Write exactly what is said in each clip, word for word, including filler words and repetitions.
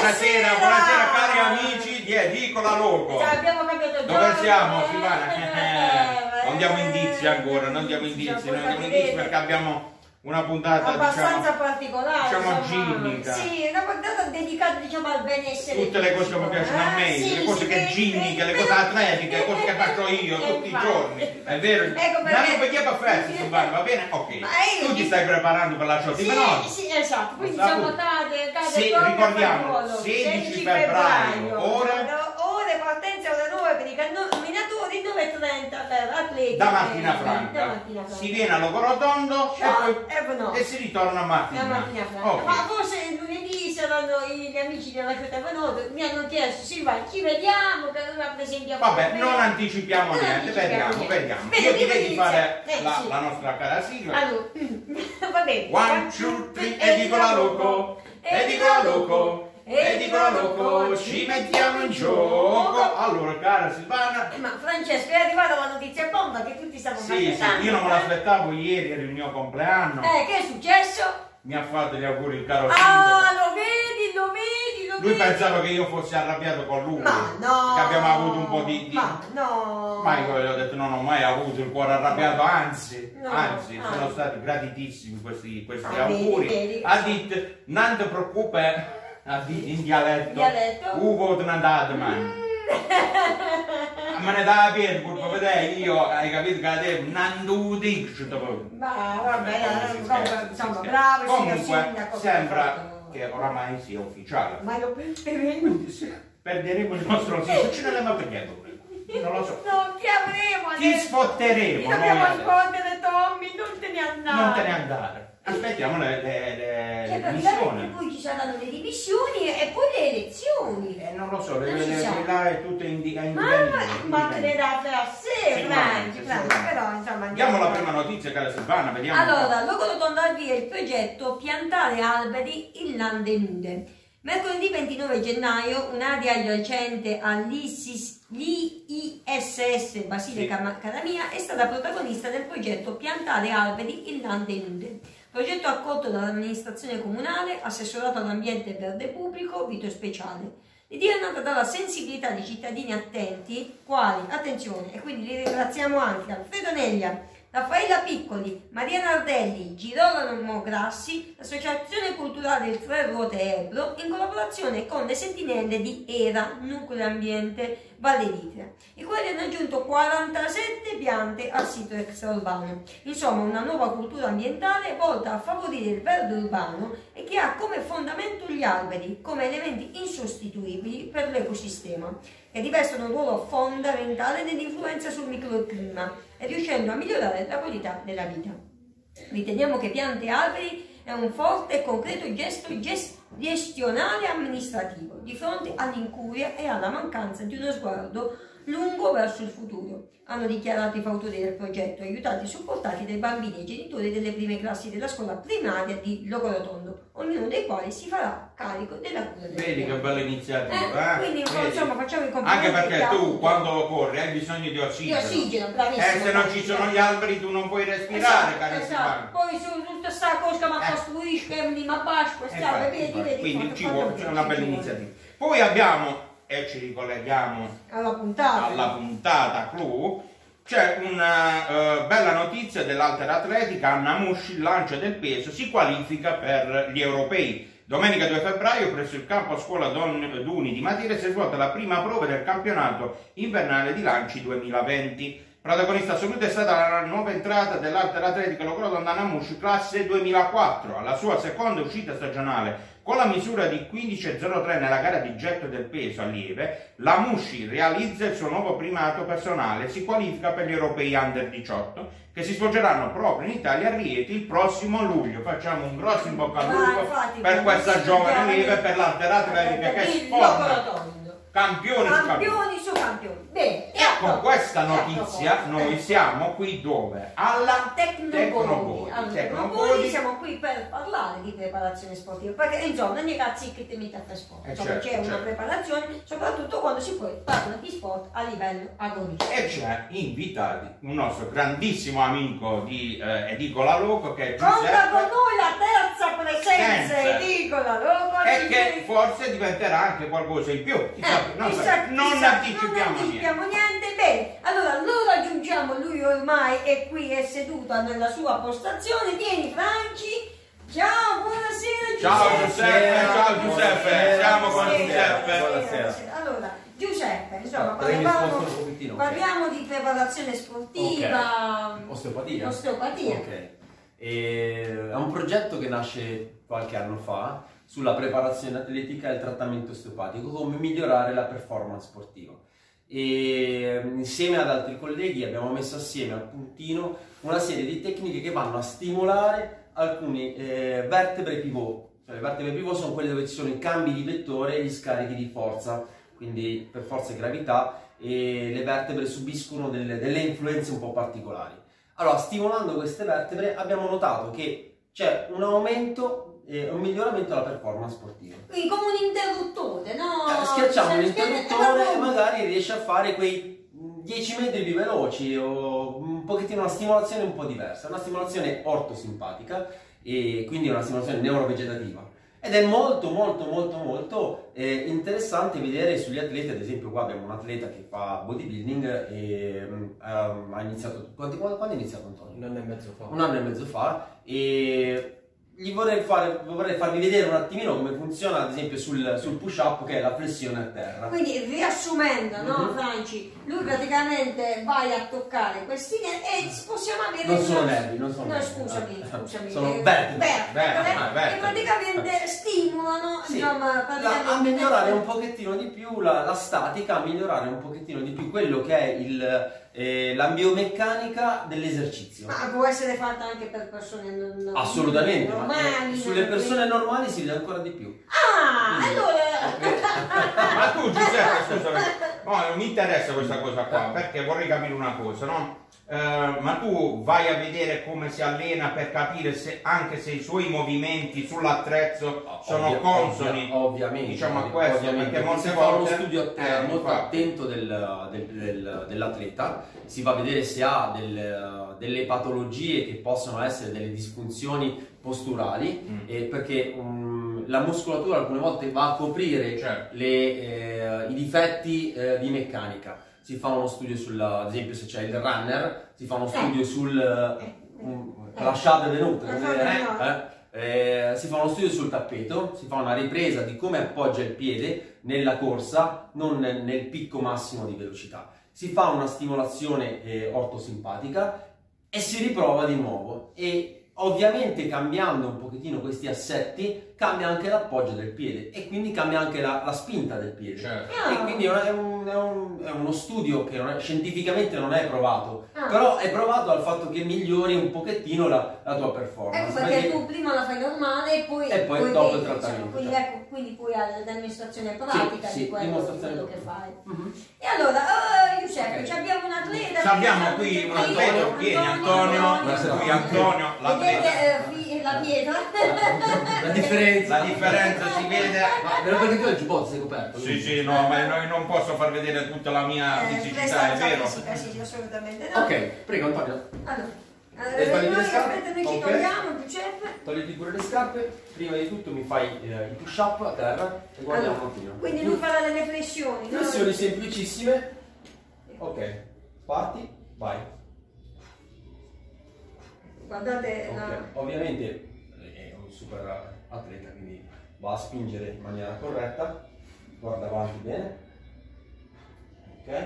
buonasera, buonasera cari amici di Edicola Loco. Cioè, abbiamo cambiato Dove giorno, siamo, eh, Silvana? eh, Non diamo eh, indizi ancora, non diamo ci indizi, siamo non diamo portati indizi bene. perché abbiamo una puntata abbastanza diciamo, particolare, diciamo insomma. ginnica. Sì, una puntata dedicata diciamo al benessere. Tutte le cose che mi piacciono a me, eh, sì, le cose sì, che vedi, ginniche, le vedi, cose vedi. atletiche, le cose che faccio io Eh, tutti i infatti. giorni, è vero? Ecco Ma perché- non vediamo a festa, Silvana, va bene? Ok, Ma io tu ti ti- stai preparando per la ciò di Sì, Menoni. sì, esatto, quindi Lo sa siamo tu. cade, cade Sì, proprio ricordiamo, al volo. sedici febbraio, ore? ore partenza ore nove per i camminatori, nove e trenta per atleti. Da Macchina eh, Franca. da Macchina Franca. Si viene a Logorotondo e, No, poi, eh, no. e si ritorna a Da Macchina. Macchina Franca. Ok. Ma forse lunedì saranno gli amici della Città Venoto, mi hanno chiesto, Silvana, ci vediamo, che rappresentiamo. Vabbè, bene. non anticipiamo Non niente, anticipiamo vediamo, niente. vediamo. Bene, Io prima direi di inizia- fare eh, la, sì. la nostra cara sigla. Allora, va bene. One, two, three, Edicola Loco, Edicola Loco, Edicola Loco, ci mettiamo in gioco. Allora, cara Silvana, Eh, Ma Francesco, è arrivata la notizia bomba che tutti stavano sì, sì, aspettando. io non me l'aspettavo ieri, era il mio compleanno. Eh, che è successo? Mi ha fatto gli auguri il caro Ah, sindaco. lo vedi, lo vedi, lo Lui vedi. pensava che io fossi arrabbiato con lui, Ma no. che abbiamo avuto un po' di... di... Ma no. Ma io gli ho detto non ho mai avuto il cuore arrabbiato, anzi, No, anzi, ah. sono stati gratitissimi questi, questi Ah, vedi, auguri. vedi. Ha detto, non ti preoccupare, ha detto in dialetto, Dialetto? Ugo te ne andate man. Me ne dà per colpa, vedete, io hai capito che adesso non tu dici. Ma vabbè, Come si eh, scherza, vabbè, si insomma, scherza. bravo, signor Comunque sindaco, sembra perfetto. che oramai sia ufficiale. Ma lo penseremo. Perderemo il nostro sito, ce ne andiamo perdiendo. Non lo so. Non ti avremo Ti adesso. sfotteremo. Ti noi dobbiamo adesso. sfottere, Tommy, non te ne andare. Non te ne andare. Aspettiamo le, le, le, Cioè, le praticamente missioni. poi ci saranno le divisioni e poi le elezioni. Eh, non lo so, le, Non le, si le, sa. là è tutto indi- è Ma, indipendente. ma te ne dà per sé, Sicuramente, Franci, Franci, sicuramente. però insomma Andiamo alla avanti. prima notizia, cara Silvana, vediamo. un po'. Allora, Logorotondo avvia il progetto Piantare alberi in lande nude. Mercoledì ventinove gennaio un'area adiacente all'I S S Basilica Sì. Caramia è stata protagonista del progetto Piantare alberi in lande nude. Progetto accolto dall'amministrazione comunale, assessorato all'ambiente e verde pubblico, Vito Speciale. L'idea è nata dalla sensibilità di cittadini attenti, quali, attenzione, e quindi li ringraziamo anche Alfredo Neglia, Raffaella Piccoli, Maria Nardelli, Girolamo Grassi, l'Associazione Culturale Il Tre Ruote Ebro, in collaborazione con le sentinelle di ERA, Nucleo Ambiente Valle d'Itria, i quali hanno aggiunto quarantasette piante al sito extraurbano. Insomma, una nuova cultura ambientale volta a favorire il verde urbano e che ha come fondamento gli alberi, come elementi insostituibili per l'ecosistema, che rivestono un ruolo fondamentale nell'influenza sul microclima e riuscendo a migliorare la qualità della vita. Riteniamo che piante e alberi è un forte e concreto gesto gest- gestionale e amministrativo di fronte all'incuria e alla mancanza di uno sguardo lungo verso il futuro, hanno dichiarato i fautori del progetto, aiutati e supportati dai bambini e genitori delle prime classi della scuola primaria di Logorotondo, ognuno dei quali si farà carico della cura del Vedi che piano. bella iniziativa, Eh, eh? quindi Vedi? insomma facciamo i complimenti. Anche perché che ha tu avuto. quando corri hai bisogno di Di ossigeno. ossigeno, bravissimo. Eh, se non ci sono gli alberi tu non puoi respirare, Esatto, cara esatto. Silvana. Poi su tutta sta cosa ma Eh. costruisce, ma basso, Eh, questa infatti, vedi, infatti. vedi. Quindi quanto- ci quanto vuole, c'è ci una bella vuole. iniziativa. Poi abbiamo, e ci ricolleghiamo Alla puntata. alla puntata clou, c'è una eh, bella notizia dell'Alter Atletica. Anna Musci, il lancio del peso, si qualifica per gli europei. Domenica due febbraio presso il campo scuola Don Duni di Matera si è svolta la prima prova del campionato invernale di lanci duemilaventi. Protagonista assoluta è stata la nuova entrata dell'Alter Atletica Logorotondo Anna Musci, classe duemilaquattro, alla sua seconda uscita stagionale. Con la misura di quindici virgola zero tre nella gara di getto del peso allieve, la Musci realizza il suo nuovo primato personale e si qualifica per gli europei under diciotto che si svolgeranno proprio in Italia a Rieti il prossimo luglio. Facciamo un grosso in bocca al Ma lupo infatti, per questa bravissimi giovane giovani. lieve, per l'Alter Atletica che Il sforna Logorotondo. campioni su campioni. Campioni su campioni. Bene, e con questa notizia noi siamo qui dove? Alla Tecnopoli. Alla Tecnopoli siamo qui per parlare di preparazione sportiva, perché insomma ogni ragazzi che ti mette a fare sport, eh c'è certo, una certo. preparazione, soprattutto quando si poi parla di sport a livello agonistico. E c'è invitati un nostro grandissimo amico di eh, Edicola Loco che è Conta Giuseppe, con noi la terza presenza Senza. Edicola Loco e che forse diventerà anche qualcosa in più. Chissà, Eh, non, chissà, sa- non chissà, anticipiamo non niente. anticipiamo niente. Bene, allora lo raggiungiamo, lui ormai è qui, è seduto nella sua postazione. Vieni Franci, ciao, buonasera Ciao Giuseppe. Giuseppe, ciao Giuseppe, siamo con Buonasera, Giuseppe. buonasera. Allora, Giuseppe, insomma, Ah, prendi parliamo, sposto un pochettino, ok. parliamo di preparazione sportiva, Osteopatia. osteopatia. Ok. E è un progetto che nasce qualche anno fa sulla preparazione atletica e il trattamento osteopatico, come migliorare la performance sportiva. E insieme ad altri colleghi abbiamo messo assieme a puntino una serie di tecniche che vanno a stimolare alcune eh, vertebre pivot. Cioè, le vertebre pivot sono quelle dove ci sono i cambi di vettore e gli scarichi di forza, quindi per forza e gravità, e le vertebre subiscono delle, delle influenze un po' particolari. Allora, stimolando queste vertebre abbiamo notato che c'è un aumento e un miglioramento della performance sportiva. Quindi come un interruttore, no? Eh, schiacciamo Se- l'interruttore e magari riesce a fare quei dieci metri più veloci o un pochettino una stimolazione un po' diversa, una stimolazione ortosimpatica e quindi una stimolazione neurovegetativa. Ed è molto molto molto molto eh, interessante vedere sugli atleti. Ad esempio qua abbiamo un atleta che fa bodybuilding e um, ha iniziato, quando, quando è iniziato Antonio? Un anno e mezzo fa. Un anno e mezzo fa, e gli vorrei, fare, vorrei farvi vedere un attimino come funziona ad esempio sul, sul push up, che è la flessione a terra. Quindi riassumendo, no Mhm. Franci, lui praticamente vai a toccare questi nervi e possiamo avere Non sono una- nervi, non sono no, nervi. scusami, Eh, scusami. sono eh, vertebre. Vertebre, eh, ah, che vertebre. praticamente stimolano, Sì, insomma, la- praticamente a migliorare un pochettino di più la, la statica, a migliorare un pochettino di più quello che è il, eh, la biomeccanica dell'esercizio. Ma può essere fatta anche per persone non, Assolutamente, ma, normali. eh, sulle persone normali si vede ancora di più. Ah, Quindi- allora... Ma tu Giuseppe, scusami, no, non mi interessa questa cosa qua, perché vorrei capire una cosa, no? Eh, ma tu vai a vedere come si allena per capire se anche se i suoi movimenti sull'attrezzo sono Ovvia- consoni, ovvia- ovviamente, diciamo a ovvi- questo, ovviamente, perché molte si fa uno volte studio eh, eh, molto infatti. attento del- del- del- dell'atleta, si va a vedere se ha del- delle patologie che possono essere delle disfunzioni posturali, Mm. eh, perché um, la muscolatura alcune volte va a coprire Certo. le, eh, i difetti eh, di meccanica. Si fa uno studio sul, ad esempio se c'è il runner, si fa uno studio sul Eh, um, eh. lasciate venute, come Lasciate dire, venute. eh? Eh, si fa uno studio sul tappeto, si fa una ripresa di come appoggia il piede nella corsa, non nel, nel picco massimo di velocità. Si fa una stimolazione eh, ortosimpatica e si riprova di nuovo. E ovviamente cambiando un pochettino questi assetti cambia anche l'appoggio del piede e quindi cambia anche la, la spinta del piede. Certo. E quindi è, un- è un- è uno studio che non è- scientificamente non è provato, Ah. però è provato al fatto che migliori un pochettino la, la tua performance. Ecco perché tu prima la fai normale e poi, E poi dopo il vedi, trattamento, quindi, certo. ecco, quindi poi hai la dimostrazione pratica Sì, di sì, quello, di dimostrazione quello che pratica. fai. Mhm. E allora, oh, Giuseppe, Ok. ci abbiamo un atleta. Ci abbiamo qui un atleta, vieni Antonio, Buonasera. qui Antonio, l'atleta. Vedete eh, fi- la pietra? La differenza. La differenza si vede. Ma vero perché tu hai il giubbotto, sei coperto? Sì, sì, no, ma noi non posso far vedere tutta la mia Eh, fisicità, è prestanza vero? fisica, sì, sì, assolutamente no. Ok, prego Antonio. Allora, E eh, togli noi le scarpe? aspetta, noi ci Ok. togliamo, Giuseppe. Togliti pure le scarpe, prima di tutto mi fai eh, i push up a terra e guardiamo Allora, un attimo. quindi lui farà delle flessioni, no? Flessioni semplicissime. Ok, parti, vai. Guardate Ok, la... ovviamente è un super atleta, quindi va a spingere in maniera corretta, guarda avanti bene, ok?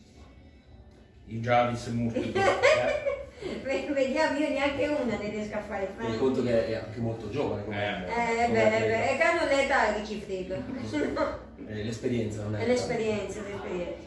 I Javis multipli. Eh, Vediamo, io neanche una ne riesco a fare. tieni conto che è anche molto giovane come, Eh, Eh, come beh, atleta. beh, è che hanno l'età di cifrino. Eh, l'esperienza non è È l'esperienza, l'esperienza.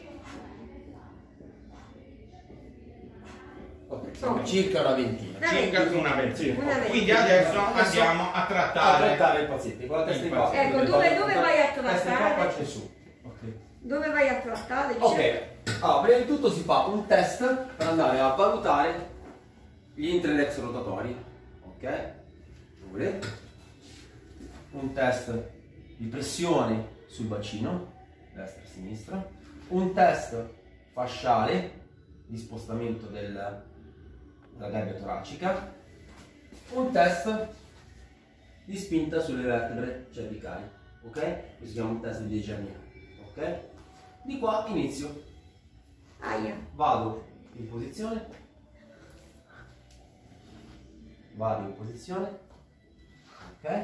Ok, siamo circa una ventina. Una Circa ventina. una ventina. Una Quindi ventina. adesso andiamo a A trattare. trattare il paziente con la testa in Il qua. paziente. Ecco, dove- dove vai a Testa in qua, trattare? faccia su. Ok. Dove vai a trattare? Ok, allora, prima di tutto si fa un test per andare a valutare gli intradex rotatori, ok? Due. Un test di pressione sul bacino, destra e sinistra, un test fasciale di spostamento del, della gabbia toracica, un test di spinta sulle vertebre cervicali, ok? Questo si chiama un test di Dejarnia, ok? Di qua inizio. Aia. Vado in posizione, vado in posizione, ok?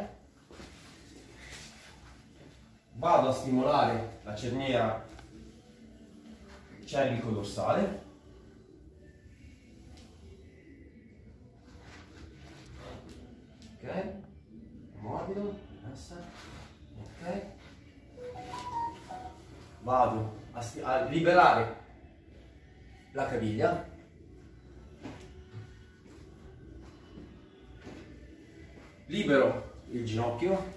Vado a stimolare la cerniera cervico-dorsale, ok? Morbido, rilassa, ok? Vado a, a liberare la caviglia, libero il ginocchio,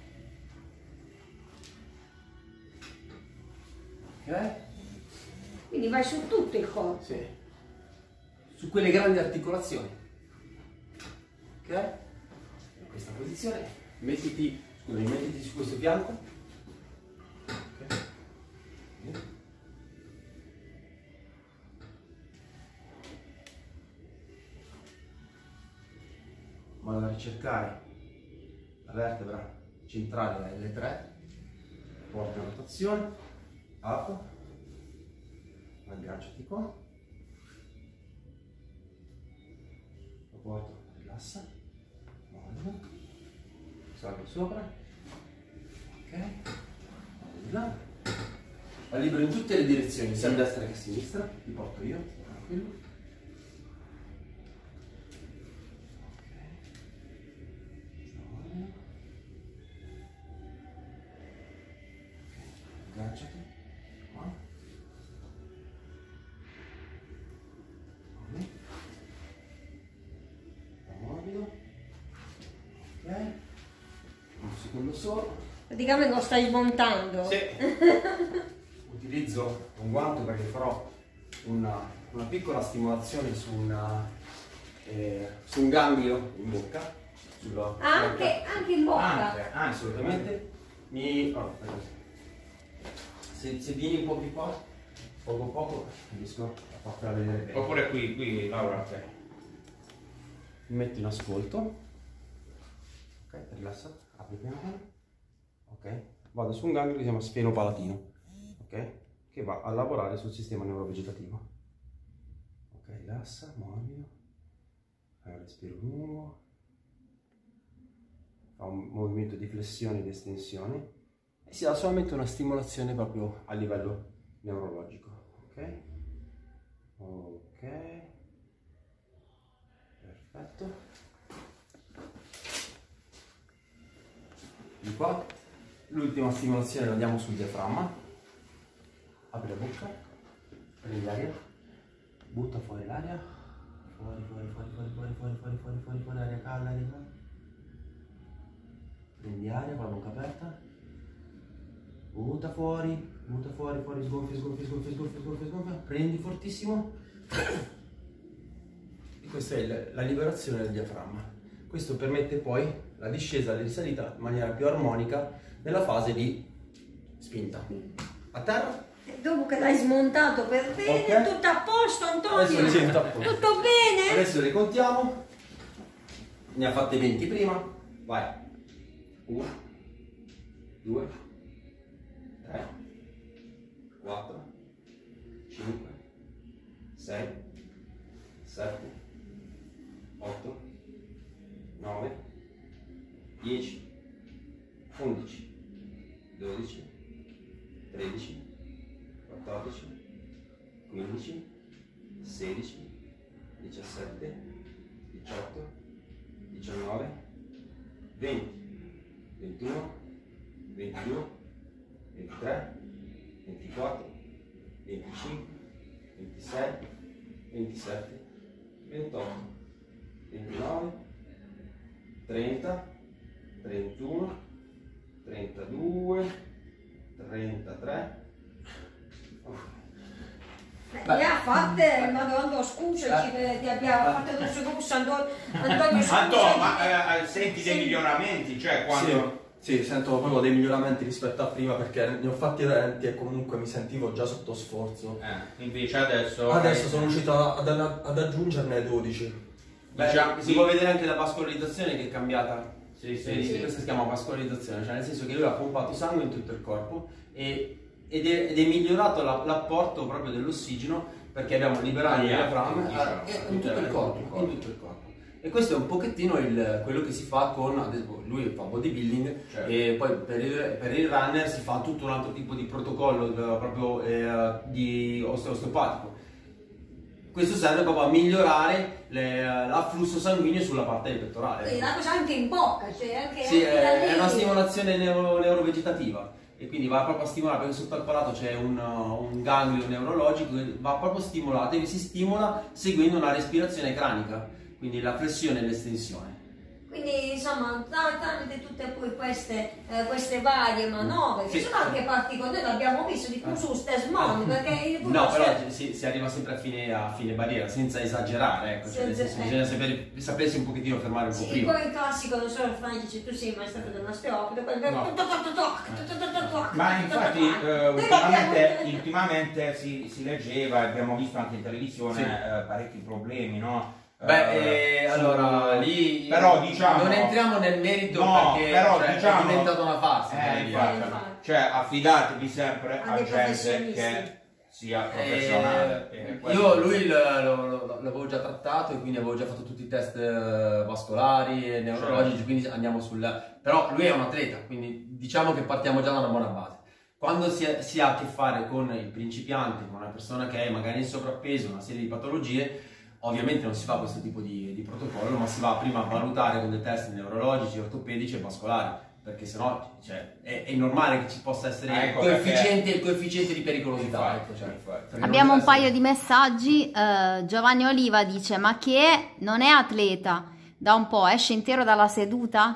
ok? Quindi vai su tutto il corpo. Sì. Su quelle grandi articolazioni, ok? In questa posizione mettiti, scusami, mettiti su questo fianco, ok? Vado a ricercare la vertebra centrale, la L tre, porto in rotazione, apro, agganciati qua, lo porto, rilassa, mollo, salgo sopra, ok, vado di là, la libero in tutte le direzioni, sia a destra che a sinistra, ti porto io, tranquillo. Agganciati, qua. Morbido. Ok. Un secondo solo. Praticamente lo stai smontando. Sì. Utilizzo un guanto perché farò una, una piccola stimolazione su, una, eh, su un ganglio in bocca. Sulla, Anche, sulla... anche in bocca. Anche, assolutamente. Mi... Oh, se, se vieni un po' più qua, poco poco riesco a fartela vedere bene. Oppure qui, qui, Laura. Ok. Mi metto in ascolto. Ok, rilassa, apri piano piano. Ok, vado su un ganglio che si chiama sfeno palatino, ok, che va a lavorare sul sistema neurovegetativo. Ok, rilassa, morbido, fai un respiro lungo, fa un movimento di flessione e di estensione e si dà solamente una stimolazione proprio a livello neurologico. Ok, ok, perfetto. Di qua l'ultima stimolazione la diamo sul diaframma. Apri la bocca, prendi l'aria, butta fuori l'aria, fuori, fuori, fuori, fuori, fuori, fuori, fuori, fuori, fuori, fuori, aria calda, aria calda. Prendi aria con la bocca aperta, butta fuori, butta fuori, fuori, sgonfia, sgonfia, sgonfia, sgonfia, sgonfia, sgonfia, prendi fortissimo. E questa è la, la liberazione del diaframma. Questo permette poi la discesa e la risalita in maniera più armonica nella fase di spinta. A terra. E dopo che l'hai smontato per bene, Okay. tutto a posto, Antonio? Adesso le conto a posto. Tutto bene? Adesso le contiamo. Ne ha fatte venti prima. Vai. uno, due, tre, quattro, cinque, sei, sette, otto, nove, dieci, undici, dodici, tredici, quattordici, quindici, sedici, diciassette, diciotto, diciannove, venti, ventuno, ventidue, ventitré, ventiquattro, venticinque, ventisei, ventisette, ventotto, ventinove, trenta, trentuno, trentadue, trentatré, ne ha fatte, Madonna, scusaci, eh. ti abbiamo fatto adesso russo, Antonio, Antonio scusa. Antonio, ma eh, senti dei sì. miglioramenti, cioè quando... Sì, sì, sento proprio dei miglioramenti rispetto a prima perché ne ho fatti venti e comunque mi sentivo già sotto sforzo. Eh, invece adesso... Adesso sono riuscito ad, ad aggiungerne dodici. Beh, diciamo, si sì. può vedere anche la vascolarizzazione che è cambiata. Sì, sì, sì. Questa si chiama vascolarizzazione, cioè nel senso che lui ha pompato sangue in tutto il corpo e, ed, è, ed è migliorato la, l'apporto proprio dell'ossigeno perché abbiamo liberato il diaframma diciamo, in, tutto il corpo, in tutto il corpo. E questo è un pochettino il, quello che si fa con, lui fa bodybuilding certo. e poi per il, per il runner si fa tutto un altro tipo di protocollo proprio eh, di osteopatico. Questo serve proprio a migliorare le, l'afflusso sanguigno sulla parte del pettorale. Quindi la cosa anche in bocca, cioè anche, sì, anche è, è una stimolazione neuro, neurovegetativa e quindi va proprio a stimolare, perché sotto al palato c'è un, un ganglio neurologico che va proprio stimolato e si stimola seguendo una respirazione cranica, quindi la flessione e l'estensione. Quindi insomma tramite tutte poi queste, eh, queste varie manovre che sì. sono anche particolari, noi l'abbiamo visto di più su Stesmon perché no però si, si arriva sempre a fine, a fine barriera senza esagerare, ecco, cioè, senza, senso, bisogna sapere, sapersi un pochettino fermare un sì, po' prima. Poi il classico, non so Franci, tu sei mai stato da un osteopata, ma infatti eh, ultimamente, ultimamente si, si leggeva, abbiamo visto anche in televisione sì. eh, parecchi problemi, no? Beh, eh, allora lì però, diciamo, non entriamo nel merito no, perché però, cioè, diciamo, è diventata una farsa. Eh, infatti, cioè affidatevi sempre a, a gente che sia professionale. Eh, io lui l'avevo già trattato e quindi avevo già fatto tutti i test vascolari e neurologici, certo. quindi andiamo sul... Però lui è un atleta, quindi diciamo che partiamo già da una buona base. Quando si, è, si ha a che fare con il principiante, con una persona che è magari in sovrappeso, una serie di patologie, ovviamente non si fa questo tipo di, di protocollo, ma si va prima a valutare con dei test neurologici, ortopedici e vascolari, perché sennò cioè, è, è normale che ci possa essere ah, ecco, il, coefficiente, il coefficiente di pericolosità. Ecco, cioè, abbiamo un paio di messaggi. uh, Giovanni Oliva dice: ma chi è? Non è atleta da un po', esce intero dalla seduta?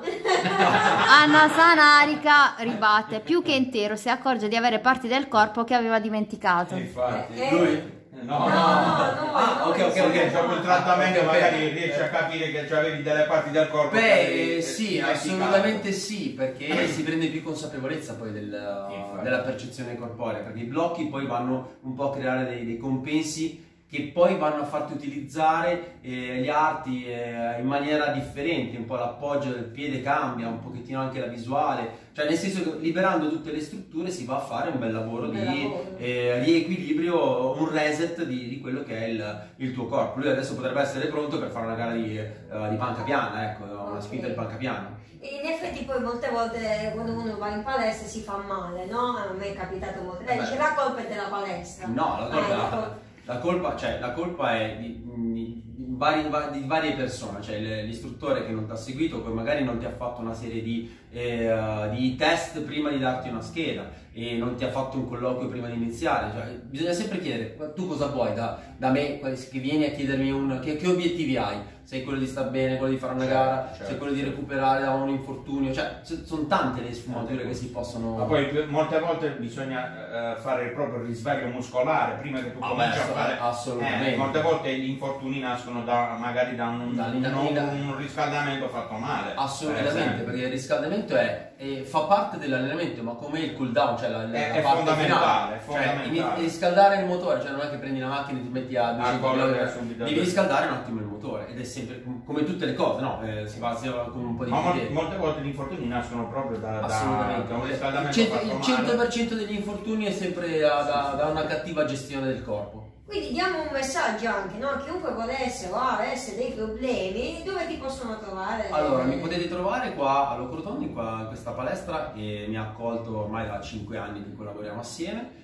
Anna Sanarica ribatte: più che intero, si accorge di avere parti del corpo che aveva dimenticato. Infatti, eh, lui no, no, no, no, ah, ok, ok, ok, dopo il trattamento okay, magari okay. riesci a capire che avevi delle parti del corpo. Beh, sì, assolutamente sì, perché si prende più consapevolezza poi del, della percezione corporea, perché i blocchi poi vanno un po' a creare dei, dei compensi che poi vanno a farti utilizzare eh, gli arti eh, in maniera differente, un po' l'appoggio del piede cambia, un pochettino anche la visuale, cioè nel senso che liberando tutte le strutture si va a fare un bel lavoro un di bel lavoro. Eh, riequilibrio, un reset di, di quello che è il, il tuo corpo. Lui adesso potrebbe essere pronto per fare una gara di, uh, di panca piana, ecco, una okay. spinta di panca piana. In effetti poi molte volte quando uno va in palestra si fa male, no? A me è capitato molte volte, dice la colpa è della palestra. No, la colpa, ah, la, la colpa, cioè, la colpa è di, di, di, vari, di varie persone, cioè l'istruttore che non ti ha seguito, poi magari non ti ha fatto una serie di, eh, di test prima di darti una scheda e non ti ha fatto un colloquio prima di iniziare, cioè, bisogna sempre chiedere tu cosa vuoi da, da me, che vieni a chiedermi un, che, che obiettivi hai. Se è quello di star bene, quello di fare una gara, certo, certo. se è quello di recuperare da un infortunio, cioè sono tante le sfumature che si possono... Ma poi molte volte bisogna uh, fare il proprio risveglio muscolare prima che tu ah, cominci beh, a fare... Assolutamente. Eh, molte volte gli infortuni nascono da, magari da un, un, un, un riscaldamento fatto male. Assolutamente, per perché il riscaldamento è, è, fa parte dell'allenamento, ma come il cool down, cioè la, la è, parte fondamentale, finale. È fondamentale. Cioè, riscaldare il motore, cioè non è che prendi la macchina e ti metti a duecento chilometri, devi riscaldare un attimo il motore ed è sempre come tutte le cose, no? Eh, si va, si va con un po' di ma molte, molte volte gli infortuni nascono proprio da, Assolutamente. da un riscaldamento il, fatto il cento per cento degli infortuni è sempre da, da, da una cattiva gestione del corpo. Quindi diamo un messaggio anche, no? Chiunque volesse o avesse dei problemi, dove ti possono trovare? Allora, mi potete trovare qua a Locrotondi, qua in questa palestra che mi ha accolto ormai da cinque anni che collaboriamo assieme,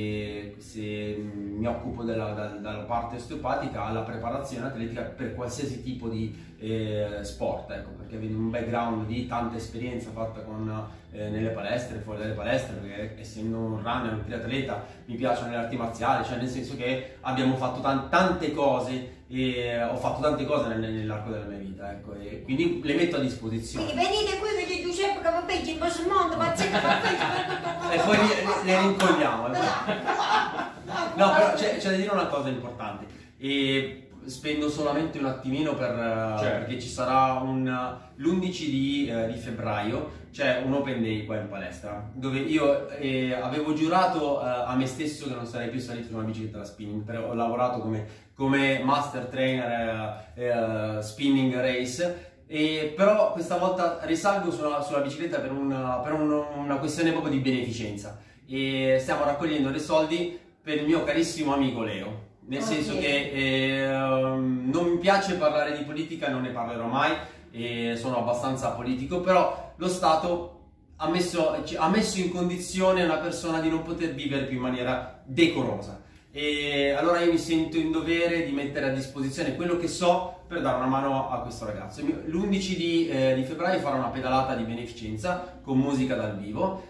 e se mi occupo della, dalla, dalla parte osteopatica alla preparazione atletica per qualsiasi tipo di eh, sport, ecco, perché avevo un background di tanta esperienza fatta con, eh, nelle palestre, fuori dalle palestre, perché essendo un runner, un triatleta, mi piacciono le arti marziali, cioè nel senso che abbiamo fatto tan tante cose e ho fatto tante cose nell'arco della mia vita, ecco, e quindi le metto a disposizione. Quindi venite qui che c'è Giuseppe che va peggio in questo mondo, ma c'è che va peggio. E poi le rincolliamo. No, però c'è, c'è da dire una cosa importante. E spendo solamente un attimino per, certo. perché ci sarà un l'undici di, eh, di febbraio c'è un open day qua in palestra dove io eh, avevo giurato eh, a me stesso che non sarei più salito su una bicicletta da spinning, però ho lavorato come, come master trainer eh, eh, spinning race, e però questa volta risalgo sulla, sulla bicicletta per, una, per un, una questione proprio di beneficenza, e stiamo raccogliendo dei soldi per il mio carissimo amico Leo. Nel okay. senso che eh, non mi piace parlare di politica, non ne parlerò mai, e sono abbastanza politico, però lo Stato ha messo, ha messo in condizione una persona di non poter vivere più in maniera decorosa, e allora io mi sento in dovere di mettere a disposizione quello che so per dare una mano a questo ragazzo. L'undici di, eh, di febbraio farò una pedalata di beneficenza con musica dal vivo,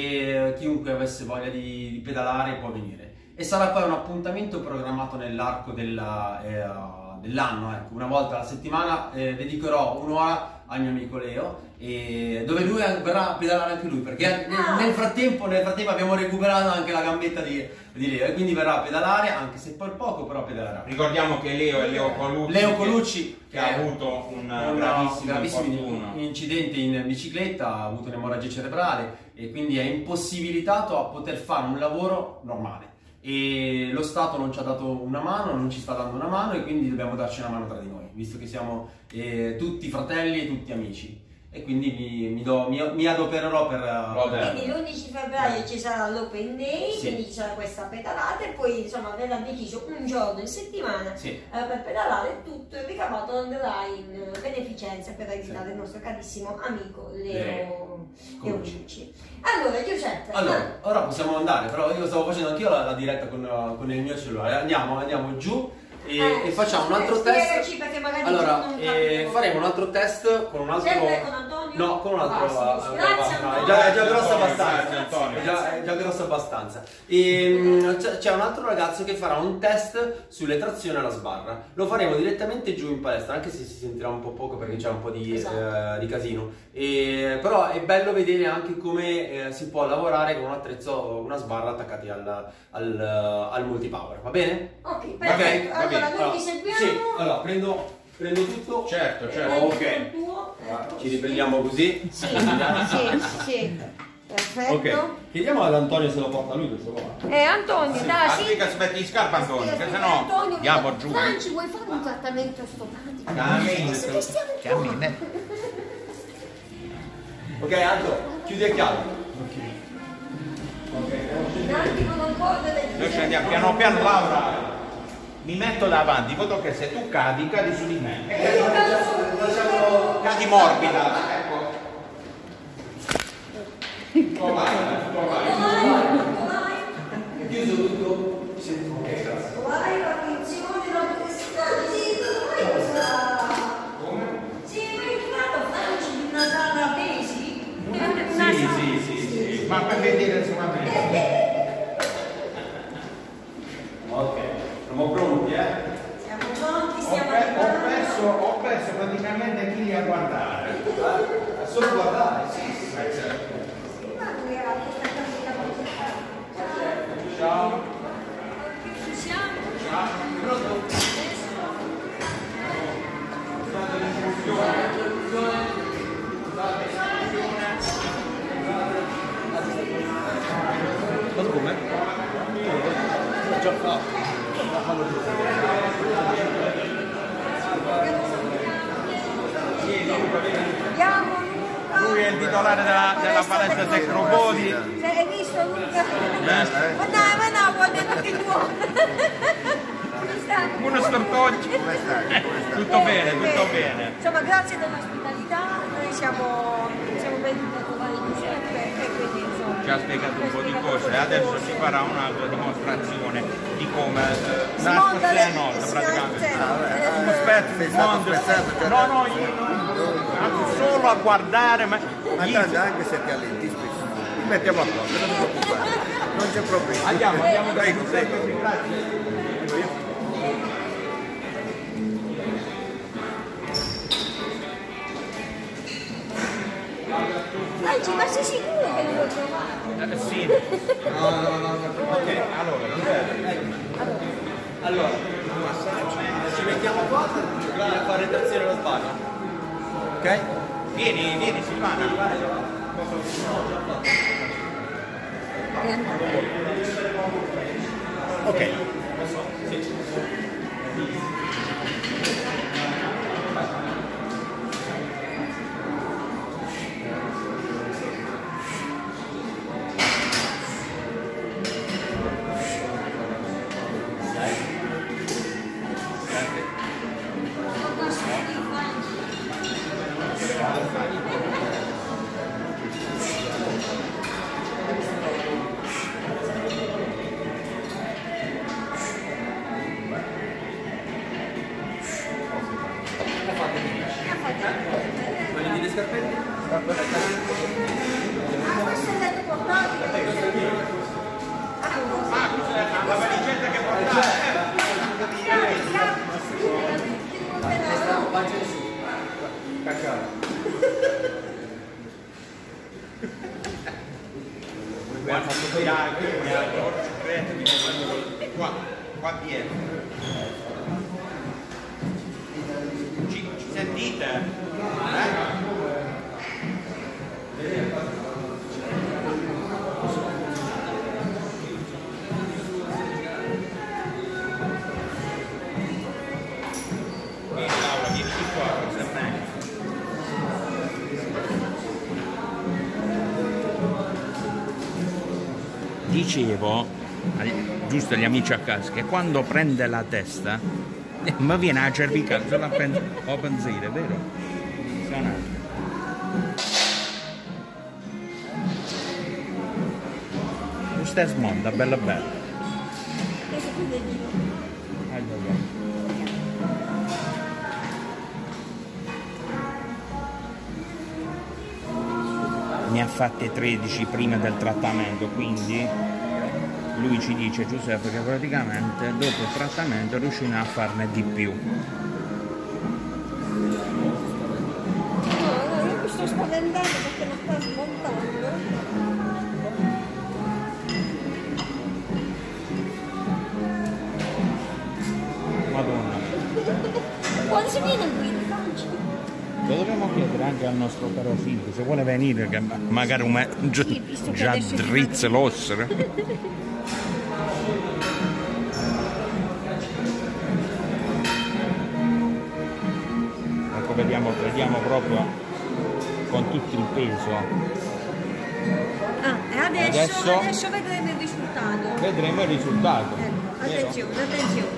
e chiunque avesse voglia di, di pedalare può venire. E sarà poi un appuntamento programmato nell'arco della, eh, dell'anno, ecco. Una volta alla settimana eh, dedicherò un'ora al mio amico Leo, e dove lui verrà a pedalare anche lui, perché nel, nel, frattempo, nel frattempo abbiamo recuperato anche la gambetta di, di Leo, e quindi verrà a pedalare, anche se per poco, però pedalerà. Ricordiamo che Leo è Leo Colucci, Leo Colucci che, che ha avuto un una, gravissimo, gravissimo incidente in bicicletta, ha avuto un'emorragia cerebrale e quindi è impossibilitato a poter fare un lavoro normale. E lo Stato non ci ha dato una mano, non ci sta dando una mano, e quindi dobbiamo darci una mano tra di noi, visto che siamo eh, tutti fratelli e tutti amici, e quindi mi, mi, do, mi, mi adopererò per... per... Quindi l'undici febbraio ci sarà l'open day, sì. quindi ci sarà questa pedalata, e poi insomma verrà deciso un giorno in settimana sì. eh, per pedalare, tutto il ricavato andrà in beneficenza per aiutare sì. il nostro carissimo amico Leo Colucci. Allora Giuseppe, allora, ma... ora possiamo andare, però io stavo facendo anch'io la, la diretta con, con il mio cellulare. Andiamo, andiamo giù e, eh, e facciamo un altro test. Perché magari allora eh, faremo un altro test con un altro sempre con Antonio? No, con un altro ah, sì, grazie, no, è già, è già grosso abbastanza, è già, è già grosso abbastanza. E c'è un altro ragazzo che farà un test sulle trazioni alla sbarra. Lo faremo direttamente giù in palestra, anche se si sentirà un po' poco perché c'è un po' di, esatto. eh, di casino. E, però è bello vedere anche come eh, si può lavorare con un attrezzo, una sbarra attaccati al, al, al multipower. Va bene? Ok, perfetto. Okay, allora, allora noi ti seguiamo. Sì, allora prendo, prendo tutto. Certo, certo. Ok. Ecco. Ci riprendiamo così? Sì, sì, sì. Perfetto. Ok. Chiediamo ad Antonio se lo porta lui questo qua. Eh Antonio, sì. dai, sì. Che aspetti in scarpa Antonio, che se no andiamo giù. Franci, vuoi fare un trattamento stopatico? Cammina. Ok, Anto, chiudi a chiave. Ok. Un attimo, non correre. Noi scendiamo piano piano, Laura. Mi metto davanti, vedo che se tu cadi, cadi su di me. Cadi morbida, ecco. Tu vai, tu vai. Chiuso tutto? Sì, ok, grazie. Vai, attenzione, la velocità, sì, cosa? Come? Sì, ma hai fatto Franci di una sala pesi? Sì, sì, sì, sì, ma per vedere solamente. Ok. Siamo pronti, eh? Siamo pronti, stiamo ho, pe- ho, arrivando. perso, ho perso praticamente chi lì a guardare. È solo guardare, sì, sì. Sì, certo. Sì, ma lui era questa capita. Ciao. Ci siamo? Ciao. Pronto? Scusate l'incursione. Scusate l'incursione. Ma come? L'ho già fatto. Andiamo Luca. Lui è il titolare della, della palestra Tecnopodi. Se hai visto Luca? Ma dai, ma no, vuoi dire che tu? Uno stortoccio. Come stai? Tutto bene, tutto bene. Insomma, grazie dell'ospitalità, noi siamo, siamo venuti a trovare Giuseppe e quindi insomma... Ci ha spiegato un po' di cose e adesso ci farà un'altra dimostrazione di come eh, Smonta nasce le- la nota praticamente. sì, Aspetta, Sei stato smonta. spezzato, No, no, io non solo a guardare, ma Ma io- tanto anche se ti allenti spesso. Ti mettiamo a posto, non ti preoccupare. Non c'è problema. andiamo, andiamo Prego, prego. grazie. Ah, Franci, ma sei sicuro che non lo trovare? Eh, sì. No, no, no, no. Ok, allora, Allora, ci mettiamo qua e a fare trazione allo sbarco. Ok? vieni, vieni Silvana. Ok. Voglio dire scarpette? Ah, questo è il letto portatile. Ah, cos'è? La valigetta che portate? Mi ha fatto tirare, qui mi ha fatto segreto di nuovo. Qua, qua dietro. Ci, ci sentite? Eh? Vieni Laura, vieni di qua, forse è meglio. Dicevo, giusto agli amici a casa, che quando prende la testa eh, mi viene a cervicare solo a pen- a pensare, vero? Sono... Questa è smonda, bella bella. Ai, ai, ai. Ne ha fatte tredici prima del trattamento, quindi lui ci dice, Giuseppe, che praticamente dopo il trattamento riuscirà a farne di più. No, no, io mi sto spaventando perché non sta smontando. Madonna. Quando si viene qui, Franci? Lo dovremmo chiedere anche al nostro caro figlio, se vuole venire, che ma- magari un me- già, Sì, visto che già adesso si drizze fa- l'ossere. Ecco, vediamo, vediamo proprio con tutto il peso. Ah, e adesso, Adesso- adesso vedremo il risultato. Vedremo il risultato. Ecco, vero? attenzione, attenzione.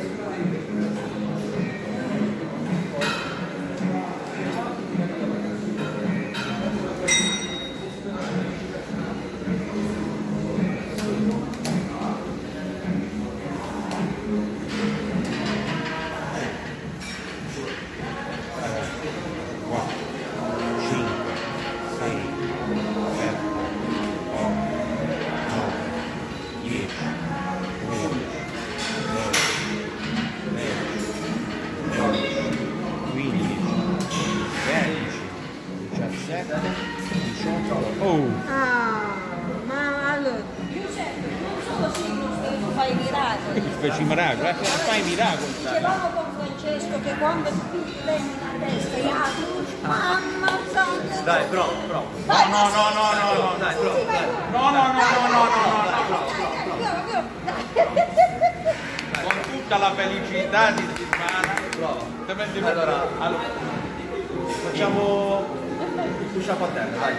Oh, Ah, ma allora, Giuseppe, non solo sei tu fai miracoli. feci miracolo, eh? Fai miracoli. Dicevamo con Francesco che quando tu prendi la testa e apri, mamma santa. Dai, prova, prova. No, no, no, no, no, no, Dai, prova, dai. no, no, no, no, no, no, Dai, con tutta la felicità di Silvana. Prova. Allora, allora, facciamo il push up a terra, dai.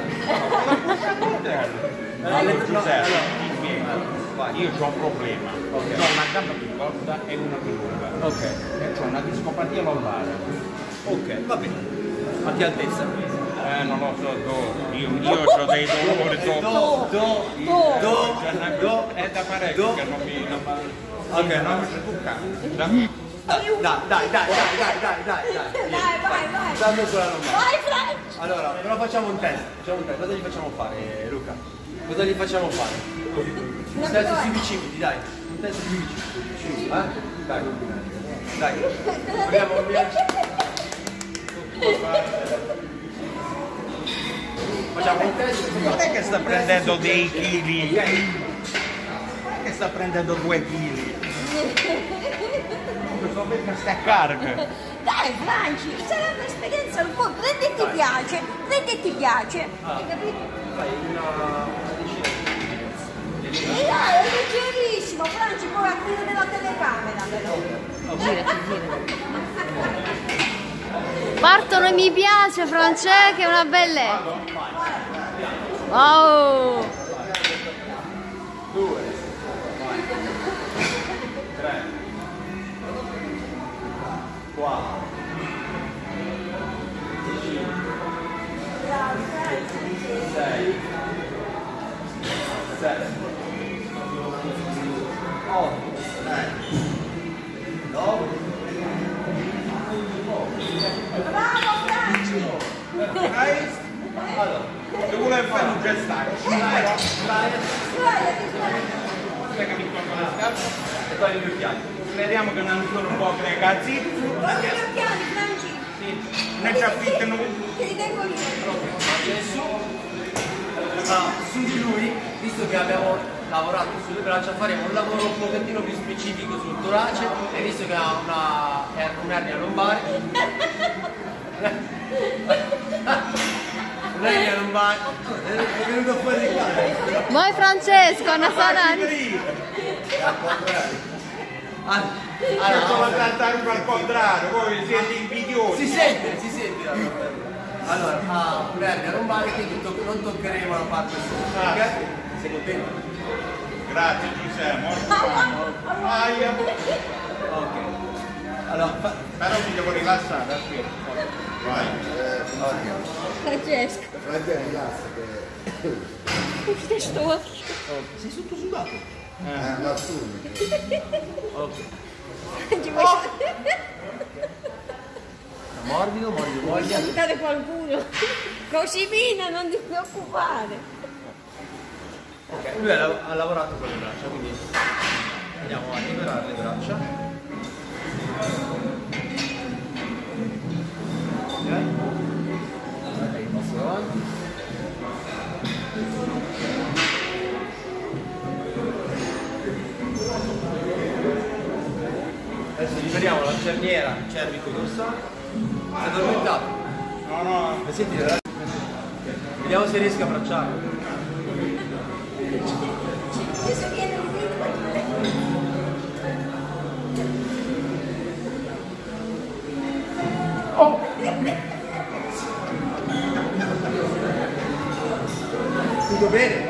Allora, Giuseppe, allora, ti spiego. vai. Io ho un problema, ho una gamba più corta e una più lunga. Ok, E ho una discopatia lombare. ok, va bene. A che altezza? Eh, non lo so, do. Io, io ho dei dolori Do, dopo. do, Do. do, C'è una do. è da parecchio Do. che non mi... Non mi Ok, non no. mi c'è toccato. Dai, dai, dai, dai, dai, dai, dai, dai. Dai, vai, vai. Dammi ancora non male. Vai, Franci. Allora, però facciamo un test. Facciamo un test. Cosa gli facciamo fare, Luca? Cosa gli facciamo fare? Un test sui bicipiti, dai. Un test sui bicipiti. Eh? Dai. Dai. Proviamo via. Facciamo un test. Non è che sta prendendo dei chili, non è che sta prendendo due chili. Non per questa carica. Dai Franci, sarà un'esperienza al mondo, prendi e ti piace, prendi e ti piace. Ah. Hai capito? Fai una, una decina di E dai, è leggerissimo, Franci, poi attira della telecamera però. Partono e mi piace, Francesca, è una bella. Wow! due, tre, quattro, sei, sette, otto, nove, Bravo Franci! Allora, se vuole fare un gestare, Sbagliati, sbagliati. che mi tolgo le scarpe e togli gli occhiali. speriamo che non sono un po' ragazzi. Togli gli occhiali, Franci! Ne ci affittano. Che li tengo lì. Ma su di lui, visto che abbiamo lavorato sulle braccia, faremo un lavoro un pochettino più specifico sul torace e visto che ha una er- un'ernia lombare un'ernia lombare è venuto fuori di qua. Moi Francesco, una sana. Allora, sono trattare al contrario, voi siete invidiosi. Si sente, si sente. Allora, ha un'ernia lombare, quindi to- non toccheremo la parte sopra. Ok? Sei contento? Grazie Giuseppe, molto bene. Aia. Ok. Allora, fa- Però mi devo rilassare, aspetta. Vai. Francesco. Francesco, rilassa che... Che sto... sei tutto sudato. Eh, ma subito. Ok. Ci vuoi Morbido, morbido, voglia. salutare qualcuno? Cosimina, non ti preoccupare. Ok, lui ha, lav- ha lavorato con le braccia, quindi andiamo a liberare le braccia. Ok. Ok, passo avanti. Adesso liberiamo la cerniera cervico-dorsale. È addormentato. No, no. Ma senti, vediamo se riesco a abbracciarlo. Adesso viene il Tutto bene?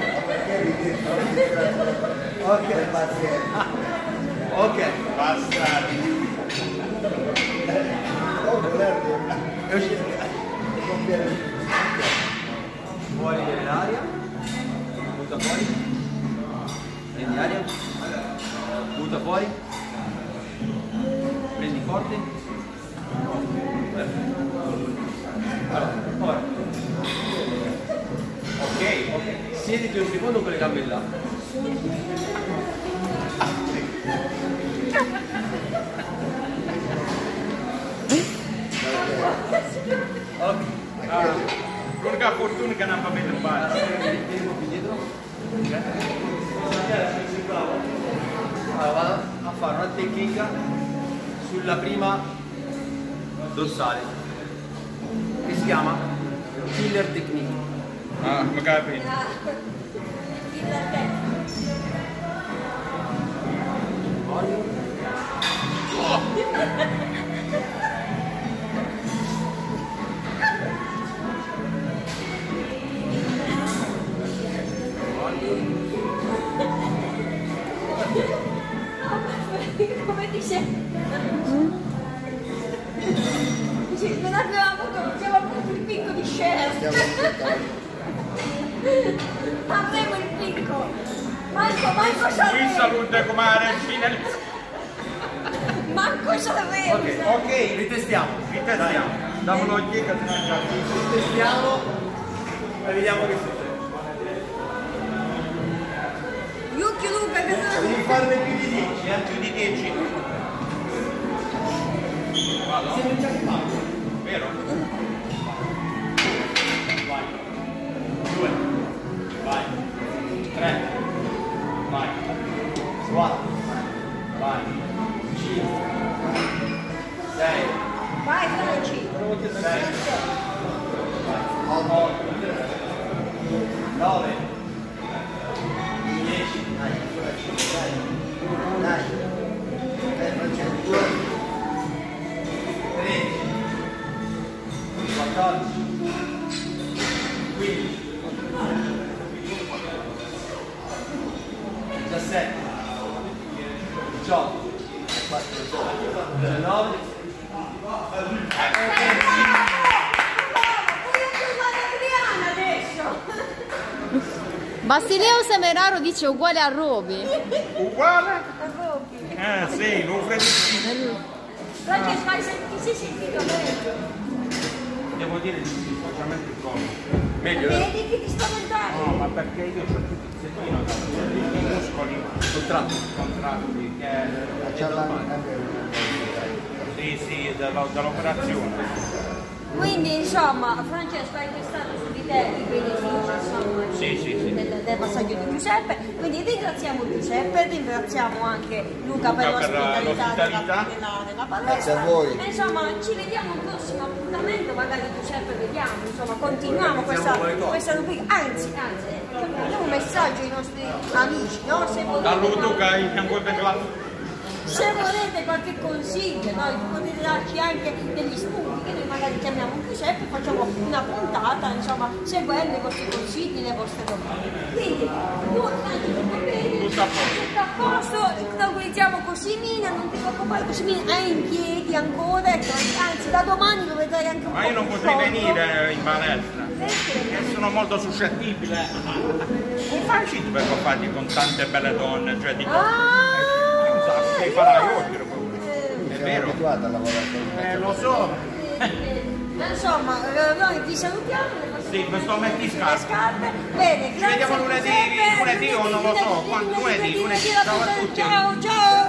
Ok, Pazienza. ok. Bastardi. Oh, guarda. È uscito. Non viene. Fuori dell'aria. Butta fuori. Prendi aria. Butta fuori. Prendi forte. Perfetto. Allora, ora. Ok, ok. Siediti un secondo con le gambe là. Ok. Ah, l'unica fortuna che non fa bene il bacio. Vieni un po' più dietro. Ok. Allora vado a fare una tecnica sulla prima dorsale che si chiama Killer Technique. Ah, mi capi. Come ti senti? Sì, non abbiamo avuto, abbiamo avuto il picco di scena. Avremo il picco. Marco, Marco Qui Sanremo. salute come la regina. Marco Sanremo. Ok, Ok, ritestiamo. ritestiamo. Dammi un'occhiata, se non già visto. Ritestiamo e vediamo che succede. Yucchio Luca, che Devi farne più di dieci, eh? Più di dieci. Vado. Sembra già che fa. Vero? quattro, vai, cinque, sei, Vai Franci. sette, otto, nove, dieci, tredici, quattordici, quindici, diciassette, diciotto, diciannove. Basileo Semeraro dice uguale a Roby. Uguale? Eh sì, non freddissimo. Perché fai ti sei sentito bene? Devo dire specialmente il collo. Meglio. Vedi che ti spaventavi? No, ma perché io ho tutto il sedino, tutti i muscoli contratti, contratti, che è normale. Sì, sì, dall'operazione. Quindi insomma Francesco hai testato su di te i benefici insomma, sì, sì, sì. Del, del massaggio di Giuseppe, quindi ringraziamo Giuseppe, ringraziamo anche Luca, Luca per per l'ospitalità l'ospitalità. nella, nella, nella palestra. Grazie a voi. E, insomma ci vediamo al prossimo appuntamento, magari Giuseppe vediamo, insomma continuiamo questa, questa rubrica, anzi, anzi, diamo un messaggio ai nostri amici, no? Se volete, Dall'Utuca ai fianco del club. se volete qualche consiglio, noi potete darci anche degli spunti che noi magari chiamiamo Giuseppe, facciamo una puntata, insomma, seguendo i vostri consigli, le vostre domande. Quindi, buon bene, Tutto a posto. tutto a posto, tranquillizziamo Cosimina, non ti preoccupare, Cosimina è in piedi ancora, ecco, anzi da domani lo vedrai anche un po' Ma io non più potrei forte. venire in palestra, Perché? perché sono molto suscettibile. Come fai per farti con tante belle donne? Cioè, dico, Ah, che farai oggi? È Siamo vero? abituati a lavorare con Eh, lo so. Ma insomma, eh, noi ti salutiamo. Sì, questo metti le scarpe. scarpe. Bene, Ci grazie vediamo lunedì, Giuseppe. lunedì o non lo so, quando- lunedì, lunedì. Ciao a tutti. Ciao, ciao.